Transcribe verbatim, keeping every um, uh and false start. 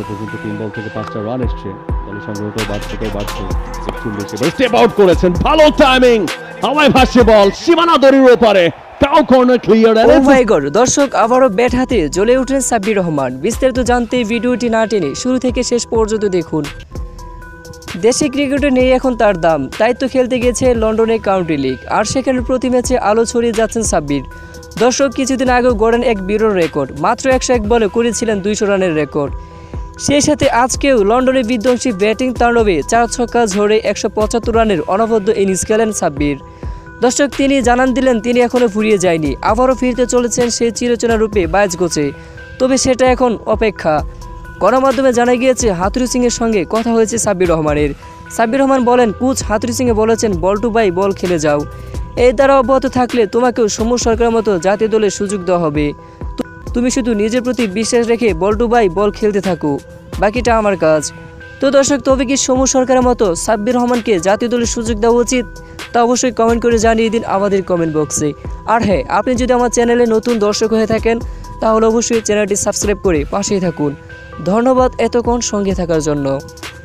এখনো পর্যন্ত তিন বল থেকে পাঁচটা রান এসছে, দলের সংগ্রহটাও বাড়ছে তো বাড়ছে। একচল্লিশ এবার স্টেপ আউট করেছেন, ভালো টাইমিং, হাওয়ায় ভাসছে বল, সীমানা দড়ির ওপারে, টাও corner clear. Oh my god, দর্শক আবারও ব্যাট হাতে জ্বলে উঠলেন সাব্বির রহমান। বিস্তারিত জানতে ভিডিওটি না টেনে শুরু থেকে শেষ পর্যন্ত দেখুন। দেশি ক্রিকেটে নেই এখন তার দাম, তাই তো খেলতে গেছে লন্ডনে কাউন্টি লিগ, আর সেখানে প্রতি ম্যাচে আলো ছড়িয়ে যাচ্ছেন সাব্বির। দর্শক কিছুদিন আগেও গড়েন এক বিরল রেকর্ড, মাত্র একশো এক বলে করেছিলেন দুইশো রানের রেকর্ড। সেই সাথে আজকেও লন্ডনে বিধ্বংসী ব্যাটিং তাণ্ডবে চার ছক্কা ঝরে একশো পঁচাত্তর রানের অনবদ্য ইনিংস খেলেন সাব্বির। দর্শক তিনি জানান দিলেন তিনি এখনও ফুরিয়ে যায়নি, আবারও ফিরতে চলেছেন সেই চিরচেনা রূপে বাইশ গজে। তবে সেটা এখন অপেক্ষা। গণমাধ্যমে জানা গিয়েছে হাতুড়ি সিংয়ের সঙ্গে কথা হয়েছে সাব্বির রহমানের। সাব্বির রহমান বলেন, কোচ হাতুড়ি সিংয়ে বলেছেন বল টু বাই বল খেলে যাও, এই দ্বারা অব্যাহত থাকলে তোমাকেও সৌম্য সরকারের মতো জাতীয় দলে সুযোগ দেওয়া হবে। তুমি শুধু নিজের প্রতি বিশ্বাস রেখে বল টু বাই বল খেলতে থাকো, বাকিটা আমার কাজ। তো দর্শক, তবে কি সৌম্য সরকারের মতো সাব্বির রহমানকে জাতীয় দলের সুযোগ দেওয়া উচিত? তা অবশ্যই কমেন্ট করে জানিয়ে দিন আমাদের কমেন্ট বক্সে। আর হ্যাঁ, আপনি যদি আমার চ্যানেলে নতুন দর্শক হয়ে থাকেন তাহলে অবশ্যই চ্যানেলটি সাবস্ক্রাইব করে পাশেই থাকুন। ধন্যবাদ এতক্ষণ সঙ্গে থাকার জন্য।